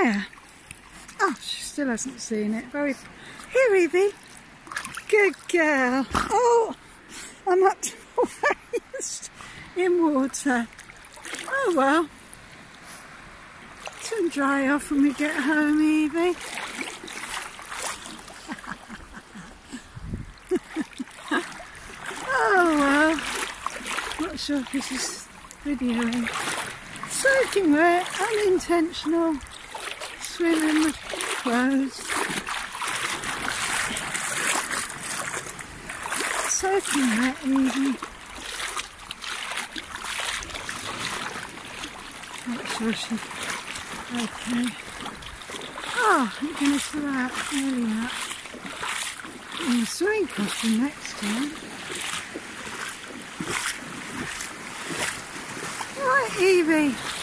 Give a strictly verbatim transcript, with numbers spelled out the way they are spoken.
there. Oh, she still hasn't seen it. Very. Here, Evie. Good girl. Oh, I'm up to my waist in water. Oh well. It'll dry off when we get home, Evie. Oh well. Not sure if this is videoing. Soaking wet, unintentional. Swim in the clothes. Soaking wet, Evie. Make sure she's okay. Oh, I'm going to fill out early up. In the swimming costume next time. Right, Evie.